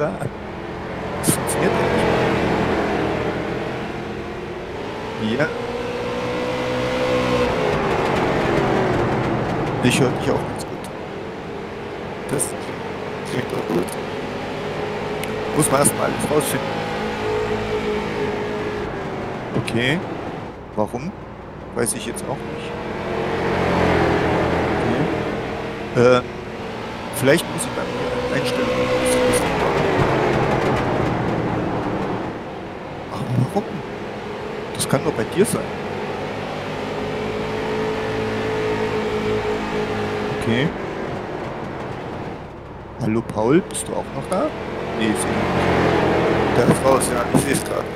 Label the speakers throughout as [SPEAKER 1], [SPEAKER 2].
[SPEAKER 1] da an. Das funktioniert ja nicht. Ja. Ich höre dich auch ganz gut. Das klingt auch gut. Muss man erstmal alles rausfinden. Okay. Warum? Weiß ich jetzt auch nicht. Okay. Vielleicht muss ich bei mir Einstellungen. Aber warum? Das kann nur bei dir sein. Okay. Hallo Paul, bist du auch noch da? Nee, ist nicht. Der ist raus, ja, ich sehe es gerade.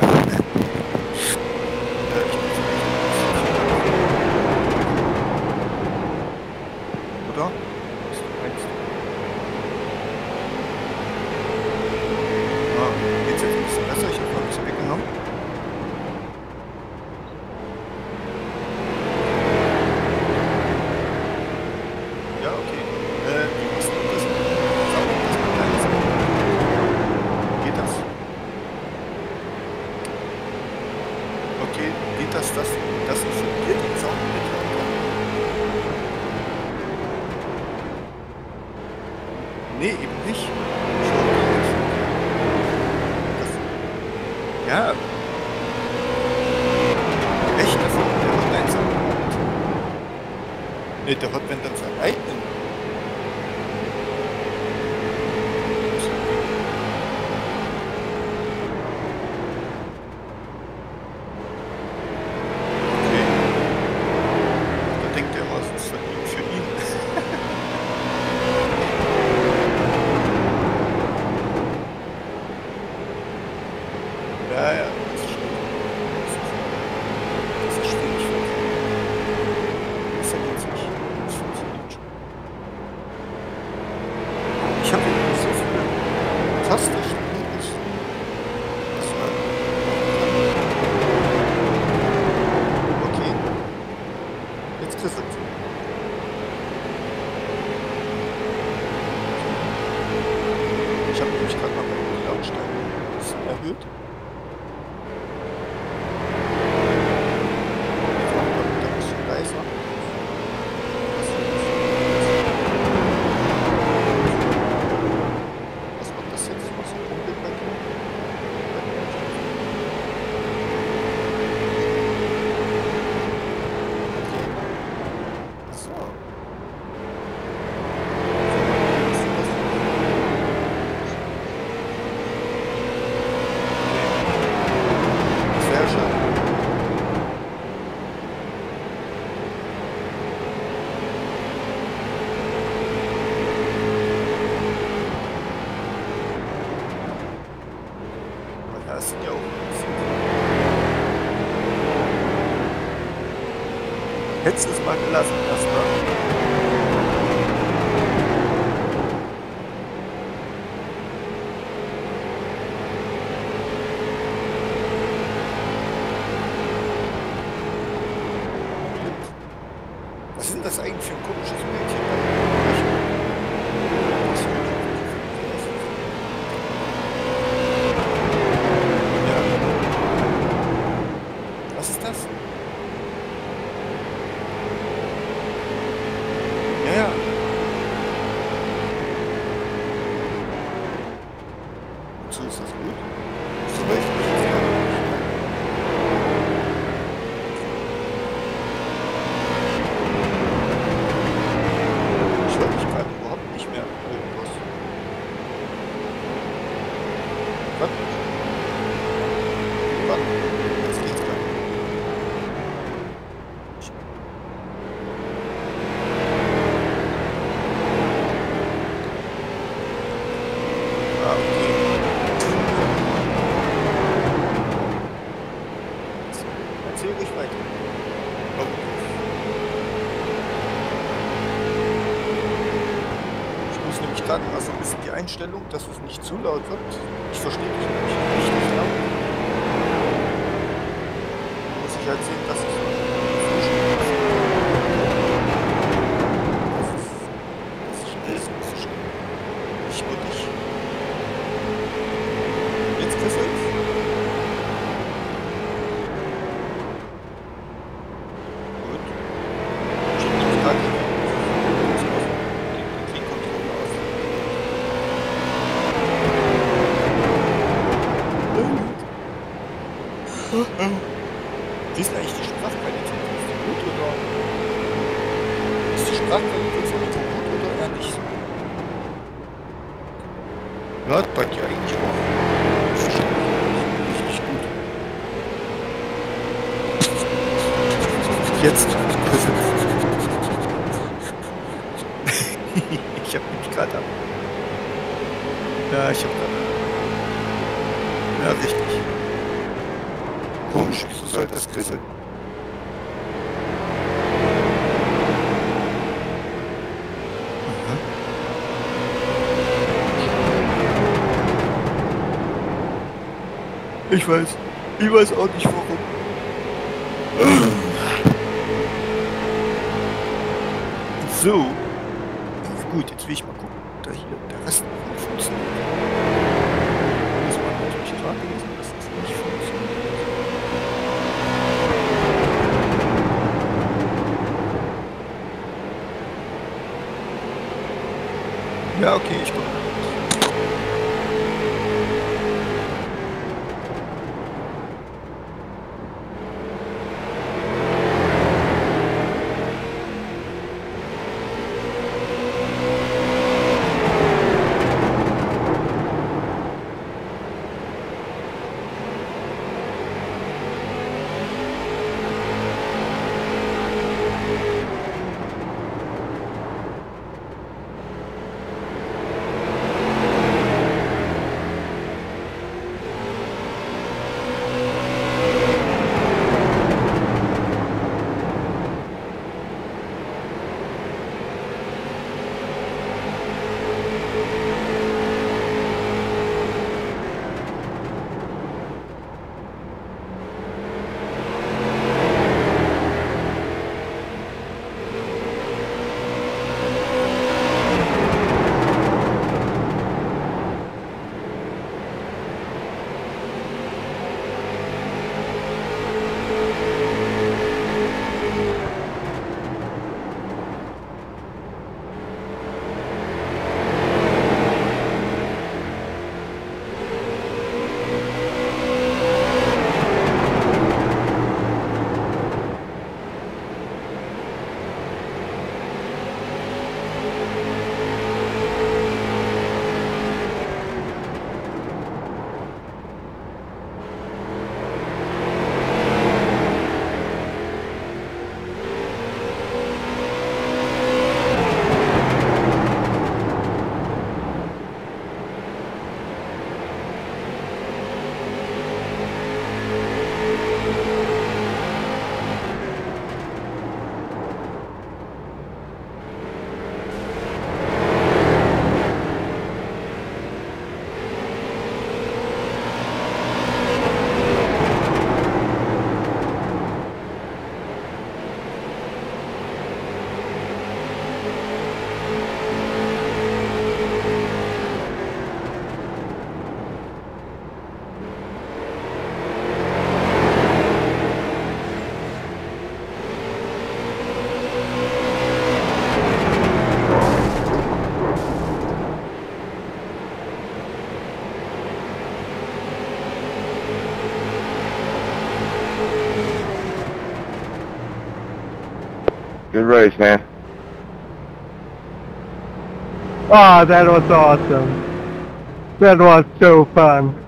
[SPEAKER 1] Oder? Was meinst du? Ah, geht's jetzt ein bisschen besser? Ich habe mal ein bisschen weggenommen. Ja, okay. Wie machst du das? Sag mal, das mal kleines. Geht das? Okay, geht das, dass ich von dir den Sound mithören kann? Nee, eben nicht. Ich höre gar nicht. Das, ja. Echt, das der hört deinen Sound. Nee, der hört, wenn dann seinen eigenen. Okay. Da denkt er was, das ist für ihn. Ja, ja, das ist schwierig. Das ist schwierig. Das ergibt sich. Das funktioniert schon. Ich habe hier so viele Tastenspiele. Das war. Okay. Jetzt kriegst du es. Ich habe nämlich gerade mal meine Lautstärke ein bisschen erhöht. Jetzt machen wir wieder ein bisschen leiser. Was macht das jetzt? Was so rumpelt bei dir? So. Sehr schön. Aber da sind ja auch ein bisschen. Hättest du es mal gelassen, erstmal. Was ist denn das eigentlich für ein komisches Bild hier? Ja. Was ist das? Ja, ja. So ist das gut. So weiß ich nicht. Ich höre mich gerade überhaupt nicht mehr irgendwas. Warte. Warte. Jetzt geht's gerade. Ah, okay. Erzähl ruhig weiter. Oh. Ich muss nämlich gerade mal so ein bisschen die Einstellung, dass es nicht zu laut wird. Ich verstehe dich nämlich richtig laut. Muss ich halt sehen, dass ich so das ist alles nicht so schlimm. Ich nur dich. Wie ist denn eigentlich die Sprachqualität? Ist die gut oder? Ist die Sprachqualität von Mikro gut oder eher nicht so? Ja, bei dir eigentlich auch. Das ist richtig gut. Jetzt. Ich hab mich gerade ab. Ja, ich hab gerade. Ja, richtig. Komisch, wieso soll das krisseln? Ich weiß auch nicht warum. So. Gut, jetzt will ich mal gucken, ob da hier der Rest noch funktioniert. Das war natürlich klar gewesen, dass das nicht funktioniert. Ja, okay, ich gucke.
[SPEAKER 2] Good race, man.
[SPEAKER 3] Oh, that was awesome. That was so fun.